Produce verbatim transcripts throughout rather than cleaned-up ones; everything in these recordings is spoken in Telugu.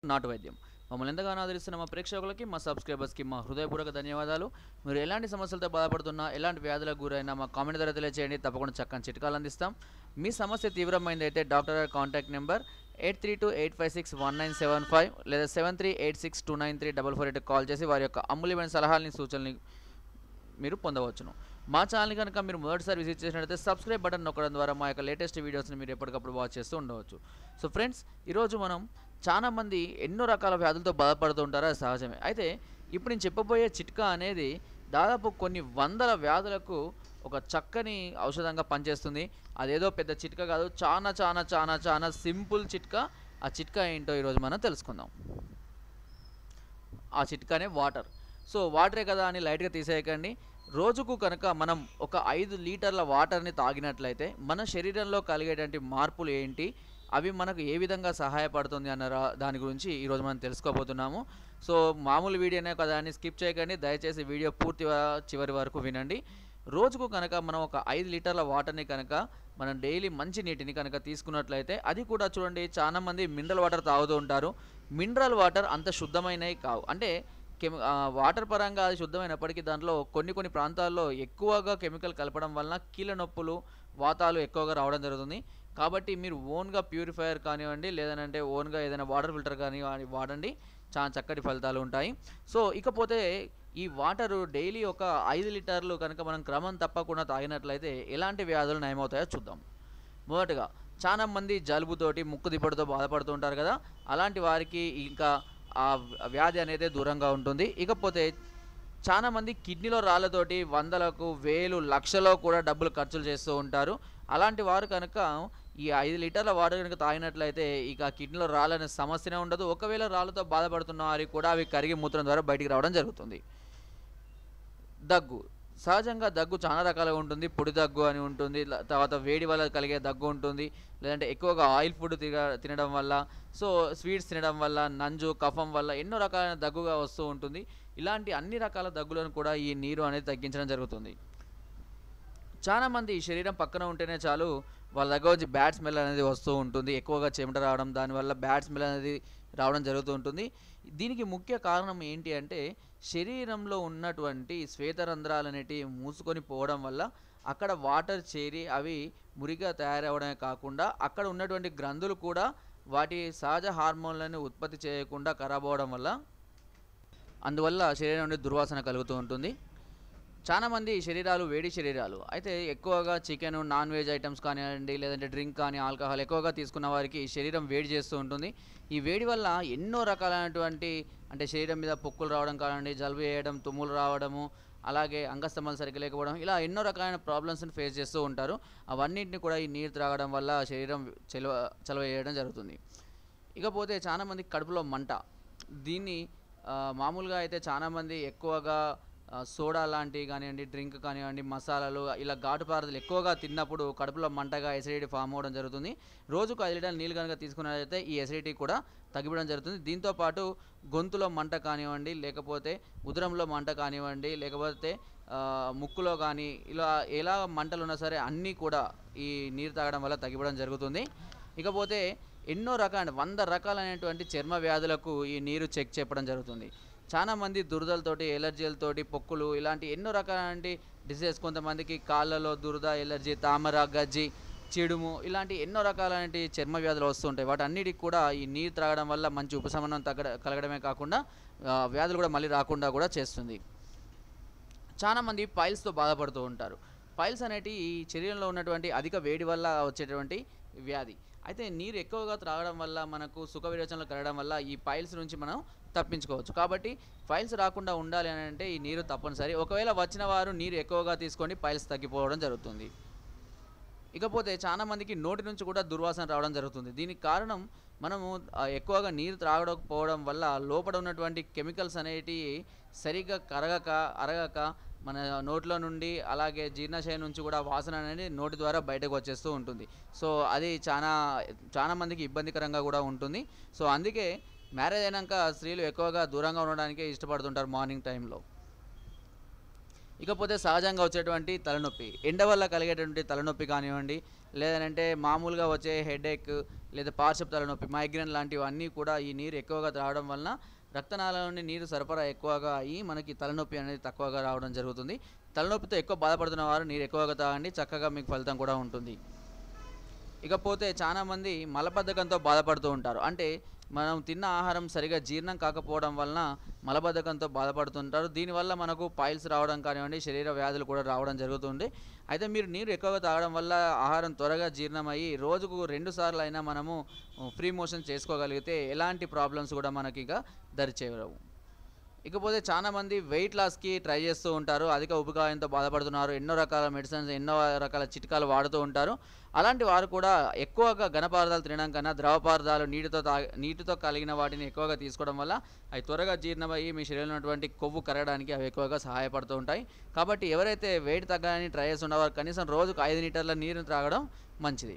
నాటు వైద్యం మమ్మల్ని ఎంతగానో ఆదరిస్తున్న మా ప్రేక్షకులకి మా సబ్స్క్రైబర్స్కి మా హృదయపూర్వక ధన్యవాదాలు. మీరు ఎలాంటి సమస్యలతో బాధపడుతున్నా, ఎలాంటి వ్యాధులకు గురైనా మా కామెంట్ ద్వారా తెలియజేయండి. తప్పకుండా చక్కని చిట్కాలు అందిస్తాం. మీ సమస్య తీవ్రమైందైతే డాక్టర్ గారి contact number eight three two eight five six one nine seven five లేదా seven three eight six two nine three double four eight call చేసి వారి యొక్క అమూల్యమైన సలహాలని సూచనలు మీరు పొందవచ్చును. మా ఛానల్ కనుక మీరు మొదటిసారి విజిట్ చేసినట్లయితే సబ్స్క్రైబ్ బటన్ నొక్కడం ద్వారా మా యొక్క లేటెస్ట్ వీడియోస్ని మీరు ఎప్పటికప్పుడు వాచ్ చేస్తూ ఉండవచ్చు. సో ఫ్రెండ్స్, ఈరోజు మనం చాలామంది ఎన్నో రకాల వ్యాధులతో బాధపడుతూ ఉంటారు, అది సహజమే. అయితే ఇప్పుడు నేను చెప్పబోయే చిట్కా అనేది దాదాపు కొన్ని వందల వ్యాధులకు ఒక చక్కని ఔషధంగా పనిచేస్తుంది. అదేదో పెద్ద చిట్కా కాదు, చాలా చాలా చాలా చాలా సింపుల్ చిట్కా. ఆ చిట్కా ఏంటో ఈరోజు మనం తెలుసుకుందాం. ఆ చిట్కానే వాటర్. సో వాటరే కదా అని లైట్గా తీసేయకండి. రోజుకు కనుక మనం ఒక ఐదు లీటర్ల వాటర్ని తాగినట్లయితే మన శరీరంలో కలిగేటువంటి మార్పులు ఏంటి, అవి మనకు ఏ విధంగా సహాయపడుతుంది అన్న దాని గురించి ఈరోజు మనం తెలుసుకోబోతున్నాము. సో మామూలు వీడియోనే కదా అని స్కిప్ చేయకండి, దయచేసి వీడియో పూర్తిగా చివరి వరకు వినండి. రోజుకు కనుక మనం ఒక ఐదు లీటర్ల వాటర్ని కనుక మనం డైలీ మంచి నీటిని కనుక తీసుకున్నట్లయితే, అది కూడా చూడండి, చాలామంది మినరల్ వాటర్ తాగుతూ ఉంటారు. మినరల్ వాటర్ అంత శుద్ధమైనవి కావు. అంటే కెమి వాటర్ పరంగా అది శుద్ధమైనప్పటికీ దాంట్లో కొన్ని కొన్ని ప్రాంతాల్లో ఎక్కువగా కెమికల్ కలపడం వలన కీళ్ళ నొప్పులు, వాతాలు ఎక్కువగా రావడం జరుగుతుంది. కాబట్టి మీరు ఓన్గా ప్యూరిఫైయర్ కానివ్వండి, లేదంటే ఓన్గా ఏదైనా వాటర్ ఫిల్టర్ కానీ వాడండి, చాలా చక్కటి ఫలితాలు ఉంటాయి. సో ఇకపోతే ఈ వాటరు డైలీ ఒక ఐదు లీటర్లు కనుక మనం క్రమం తప్పకుండా తాగినట్లయితే ఎలాంటి వ్యాధులు నయమవుతాయో చూద్దాం. మొదటగా చాలామంది జలుబుతోటి, ముక్కు దిబ్బడితో బాధపడుతూ ఉంటారు కదా, అలాంటి వారికి ఇంకా ఆ వ్యాధి అనేది దూరంగా ఉంటుంది. ఇకపోతే చాలామంది కిడ్నీలో రాళ్ళతోటి వందలకు, వేలు, లక్షలో కూడా డబ్బులు ఖర్చులు చేస్తూ ఉంటారు. అలాంటి వారు కనుక ఈ ఐదు లీటర్ల వాటర్ కనుక తాగినట్లయితే ఇక కిడ్నీలో రాళ్ళనే సమస్యనే ఉండదు. ఒకవేళ రాళ్ళతో బాధపడుతున్న వారికి కూడా అవి కరిగి మూత్రం ద్వారా బయటికి రావడం జరుగుతుంది. దగ్గు. సహజంగా దగ్గు చాలా రకాలుగా ఉంటుంది. పొడి దగ్గు అని ఉంటుంది, తర్వాత వేడి వల్ల కలిగే దగ్గు ఉంటుంది, లేదంటే ఎక్కువగా ఆయిల్ ఫుడ్ తిన తినడం వల్ల, సో స్వీట్స్ తినడం వల్ల, నంజు, కఫం వల్ల ఎన్నో రకాలైన దగ్గుగా వస్తూ ఉంటుంది. ఇలాంటి అన్ని రకాల దగ్గులను కూడా ఈ నీరు అనేది తగ్గించడం జరుగుతుంది. చాలామంది శరీరం పక్కన ఉంటేనే చాలు వాళ్ళ దగ్గర వచ్చి బ్యాడ్ స్మెల్ అనేది వస్తూ ఉంటుంది. ఎక్కువగా చెమట రావడం, దానివల్ల బ్యాడ్ స్మెల్ అనేది రావడం జరుగుతూ ఉంటుంది. దీనికి ముఖ్య కారణం ఏంటి అంటే, శరీరంలో ఉన్నటువంటి శ్వేతరంధ్రాలు అనేటివి మూసుకొని పోవడం వల్ల అక్కడ వాటర్ చేరి అవి మురిగా తయారవడమే కాకుండా అక్కడ ఉన్నటువంటి గ్రంథులు కూడా వాటి సహజ హార్మోన్లను ఉత్పత్తి చేయకుండా ఖరాబ్ అవ్వడం వల్ల, అందువల్ల శరీరం నుండి దుర్వాసన కలుగుతూ ఉంటుంది. చాలామంది శరీరాలు వేడి శరీరాలు అయితే ఎక్కువగా చికెన్, నాన్ వెజ్ ఐటమ్స్ కానివ్వండి, లేదంటే డ్రింక్ కానీ, ఆల్కహాల్ ఎక్కువగా తీసుకున్న వారికి శరీరం వేడి చేస్తూ ఉంటుంది. ఈ వేడి వల్ల ఎన్నో రకాలైనటువంటి, అంటే శరీరం మీద పొక్కులు రావడం కానివ్వండి, జలుబు చేయడం, తుమ్ములు రావడము, అలాగే అంగస్తంభాలు సరిగ్గా లేకపోవడం, ఇలా ఎన్నో రకాలైన ప్రాబ్లమ్స్ని ఫేస్ చేస్తూ ఉంటారు. అవన్నింటిని కూడా ఈ నీరు త్రాగడం వల్ల శరీరం చలవ చలవ చేయడం జరుగుతుంది. ఇకపోతే చాలామంది కడుపులో మంట. దీన్ని మామూలుగా అయితే చాలామంది ఎక్కువగా సోడా లాంటివి కానివ్వండి, డ్రింక్ కానివ్వండి, మసాలాలు, ఇలా ఘాటు పదార్థాలు ఎక్కువగా తిన్నప్పుడు కడుపులో మంటగా ఎసిడిటీ ఫామ్ అవ్వడం జరుగుతుంది. రోజుకు ఐదు లీటర్ల నీళ్ళు కనుక తీసుకున్నట్లయితే ఈ ఎసిడిటీ కూడా తగ్గిపోవడం జరుగుతుంది. దీంతోపాటు గొంతులో మంట కానివ్వండి, లేకపోతే ఉదరంలో మంట కానివ్వండి, లేకపోతే ముక్కులో కానీ, ఇలా ఎలా మంటలు ఉన్నా సరే అన్నీ కూడా ఈ నీరు తాగడం వల్ల తగ్గిపోవడం జరుగుతుంది. ఇకపోతే ఎన్నో రకాల వంద రకాలైనటువంటి చర్మ వ్యాధులకు ఈ నీరు చెక్ చెప్పడం జరుగుతుంది. చాలామంది దురదలతోటి, ఎలర్జీలతోటి, పొక్కులు, ఇలాంటి ఎన్నో రకాల డిసీజెస్, కొంతమందికి కాళ్ళలో దురద, ఎలర్జీ, తామర, గజ్జి, చిడుము, ఇలాంటి ఎన్నో రకాలైన చర్మ వ్యాధులు వస్తుంటాయి. వాటన్నిటికి కూడా ఈ నీరు త్రాగడం వల్ల మంచి ఉపశమనం తగ్గ కలగడమే కాకుండా వ్యాధులు కూడా మళ్ళీ రాకుండా కూడా చేస్తుంది. చాలామంది పైల్స్తో బాధపడుతూ ఉంటారు. పైల్స్ అనేటివి ఈ శరీరంలో ఉన్నటువంటి అధిక వేడి వల్ల వచ్చేటువంటి వ్యాధి. అయితే నీరు ఎక్కువగా త్రాగడం వల్ల, మనకు సుఖ విరోచనలు కలగడం వల్ల ఈ పైల్స్ నుంచి మనం తప్పించుకోవచ్చు. కాబట్టి పైల్స్ రాకుండా ఉండాలి అని అంటే ఈ నీరు తప్పనిసరి. ఒకవేళ వచ్చిన వారు నీరు ఎక్కువగా తీసుకోండి, పైల్స్ తగ్గిపోవడం జరుగుతుంది. ఇకపోతే చాలామందికి నోటి నుంచి కూడా దుర్వాసన రావడం జరుగుతుంది. దీనికి కారణం మనము ఎక్కువగా నీరు త్రాగకపోవడం వల్ల లోపల ఉన్నటువంటి కెమికల్స్ అనేటివి సరిగ్గా కరగక, అరగక మన నోట్లో నుండి, అలాగే జీర్ణశయం నుంచి కూడా వాసన అనేది నోటి ద్వారా బయటకు వచ్చేస్తూ ఉంటుంది. సో అది చాలా చాలా మందికి ఇబ్బందికరంగా కూడా ఉంటుంది. సో అందుకే మ్యారేజ్ అయినాక స్త్రీలు ఎక్కువగా దూరంగా ఉండడానికే ఇష్టపడుతుంటారు మార్నింగ్ టైంలో. ఇకపోతే సహజంగా వచ్చేటువంటి తలనొప్పి, ఎండ వల్ల కలిగేటువంటి తలనొప్పి కానివ్వండి, లేదంటే మామూలుగా వచ్చే హెడేక్ లేదా పార్శ్వ తలనొప్పి, మైగ్రేన్ లాంటివన్నీ కూడా ఈ నీరు ఎక్కువగా త్రాగడం వలన రక్తనాళాల నుండి నీరు సరఫరా ఎక్కువగా అయ్యి మనకి తలనొప్పి అనేది తక్కువగా రావడం జరుగుతుంది. తలనొప్పితో ఎక్కువ బాధపడుతున్న వారు నీరు ఎక్కువగా తాగండి, చక్కగా మీకు ఫలితం కూడా ఉంటుంది. ఇకపోతే చాలామంది మలబద్ధకంతో బాధపడుతూ ఉంటారు. అంటే మనం తిన్న ఆహారం సరిగా జీర్ణం కాకపోవడం వలన మలబద్ధకంతో బాధపడుతుంటారు. దీనివల్ల మనకు పైల్స్ రావడం కానివ్వండి, శరీర వ్యాధులు కూడా రావడం జరుగుతుంది. అయితే మీరు నీరు ఎక్కువగా తాగడం వల్ల ఆహారం త్వరగా జీర్ణమయ్యి రోజుకు రెండు సార్లు అయినా మనము ఫ్రీ మోషన్ చేసుకోగలిగితే ఎలాంటి ప్రాబ్లమ్స్ కూడా మనకి ఇక దరిచేరవు. ఇకపోతే చాలామంది వెయిట్ లాస్కి ట్రై చేస్తూ ఉంటారు, అధిక ఉబకాయంతో బాధపడుతున్నారు, ఎన్నో రకాల మెడిసిన్స్ ఎన్నో రకాల చిట్కాలు వాడుతూ ఉంటారు. అలాంటి వారు కూడా ఎక్కువగా ఘన పదార్థాలు తినడం కన్నా ద్రవ పదార్థాలు నీటితో తా నీటితో కలిగిన వాటిని ఎక్కువగా తీసుకోవడం వల్ల అవి త్వరగా జీర్ణమయ్యి మీ శరీరంలో ఉన్నటువంటి కొవ్వు కరగడానికి అవి ఎక్కువగా సహాయపడుతూ ఉంటాయి. కాబట్టి ఎవరైతే వెయిట్ తగ్గడానికి ట్రై చేస్తున్నవారు కనీసం రోజుకు ఐదు లీటర్ల నీరుని త్రాగడం మంచిది.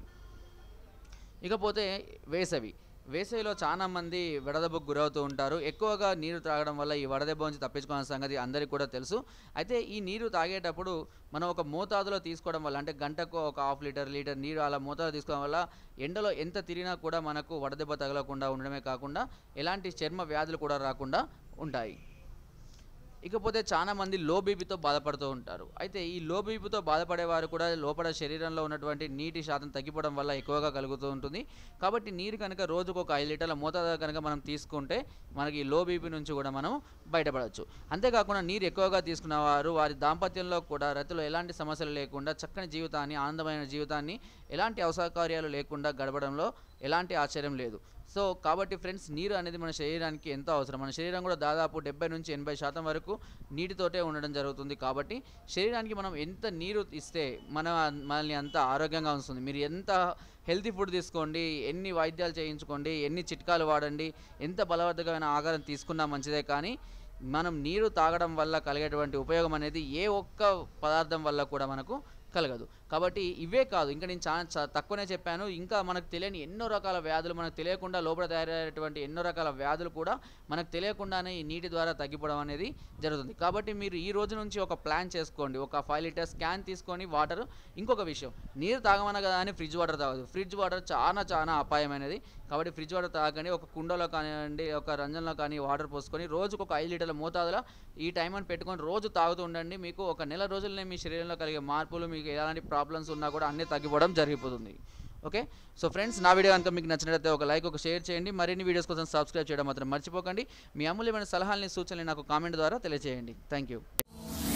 ఇకపోతే వేసవి వేసవిలో చాలామంది వడదెబ్బకు గురవుతూ ఉంటారు. ఎక్కువగా నీరు త్రాగడం వల్ల ఈ వడదెబ్బ నుంచి తప్పించుకునే సంగతి అందరికీ కూడా తెలుసు. అయితే ఈ నీరు తాగేటప్పుడు మనం ఒక మోతాదులో తీసుకోవడం వల్ల, అంటే గంటకు ఒక హాఫ్ లీటర్ లీటర్ నీరు అలా మోతాదు తీసుకోవడం వల్ల ఎండలో ఎంత తిరిగినా కూడా మనకు వడదెబ్బ తగలకుండా ఉండడమే కాకుండా ఎలాంటి చర్మ వ్యాధులు కూడా రాకుండా ఉంటాయి. ఇకపోతే చాలామంది లో బీపీతో బాధపడుతూ ఉంటారు. అయితే ఈ లో బీపీతో బాధపడేవారు కూడా లోపల శరీరంలో ఉన్నటువంటి నీటి శాతం తగ్గిపోవడం వల్ల ఎక్కువగా కలుగుతూ ఉంటుంది. కాబట్టి నీరు కనుక రోజుకు ఒక ఐదు లీటర్ల మోతాదు కనుక మనం తీసుకుంటే మనకి లో బీపీ నుంచి కూడా మనం బయటపడవచ్చు. అంతేకాకుండా నీరు ఎక్కువగా తీసుకున్నవారు వారి దాంపత్యంలో కూడా రతిలో ఎలాంటి సమస్యలు లేకుండా చక్కని జీవితాన్ని, ఆనందమైన జీవితాన్ని ఎలాంటి అసౌకర్యాలు లేకుండా గడపడంలో ఎలాంటి ఆశ్చర్యం లేదు. సో కాబట్టి ఫ్రెండ్స్, నీరు అనేది మన శరీరానికి ఎంతో అవసరం. మన శరీరం కూడా దాదాపు డెబ్బై నుంచి ఎనభై శాతం వరకు నీటితోటే ఉండడం జరుగుతుంది. కాబట్టి శరీరానికి మనం ఎంత నీరు ఇస్తే మన మనల్ని అంత ఆరోగ్యంగా ఉంచుతుంది. మీరు ఎంత హెల్తీ ఫుడ్ తీసుకోండి, ఎన్ని వైద్యాలు చేయించుకోండి, ఎన్ని చిట్కాలు వాడండి, ఎంత బలవర్ధకమైన ఆహారం తీసుకున్నా మంచిదే, కానీ మనం నీరు తాగడం వల్ల కలిగేటువంటి ఉపయోగం అనేది ఏ ఒక్క పదార్థం వల్ల కూడా మనకు కలగదు. కాబట్టి ఇవే కాదు, ఇంకా నేను చాలా తక్కువనే చెప్పాను. ఇంకా మనకు తెలియని ఎన్నో రకాల వ్యాధులు, మనకు తెలియకుండా లోపల తయారయ్యేటువంటి ఎన్నో రకాల వ్యాధులు కూడా మనకు తెలియకుండానే ఈ నీటి ద్వారా తగ్గిపోవడం అనేది జరుగుతుంది. కాబట్టి మీరు ఈ రోజు నుంచి ఒక ప్లాన్ చేసుకోండి. ఒక ఫైవ్ లీటర్స్ క్యాన్ తీసుకొని వాటర్. ఇంకొక విషయం, నీరు తాగమన్న కదా అని ఫ్రిడ్జ్ వాటర్ తాగదు. ఫ్రిడ్జ్ వాటర్ చాలా చాలా అపాయమైనది. కాబట్టి ఫ్రిడ్జ్ వాటర్ తాగండి. ఒక కుండలో కానివ్వండి, ఒక రంజన్లో కానీ వాటర్ పోసుకొని రోజుకు ఒక ఐదు లీటర్ల మోతాదులో ఈ టైం అని పెట్టుకొని రోజు తాగుతూ ఉండండి. మీకు ఒక నెల రోజులనే మీ శరీరంలో కలిగే మార్పులు, మీకు ఎలాంటి ప్రాబ్లమ్స్ ఉన్నా కూడా అన్నీ తగ్గిపోవడం జరిగిపోతుంది. ఓకే, సో ఫ్రెండ్స్, నా వీడియో కనుక మీకు నచ్చినట్లయితే ఒక లైక్, ఒక షేర్ చేయండి. మరిన్ని వీడియోస్ కోసం సబ్స్క్రైబ్ చేయడం మాత్రం మర్చిపోకండి. మీ అమూల్యమైన సలహాలని, సూచనలు నాకు కామెంట్ ద్వారా తెలియజేయండి. Thank you.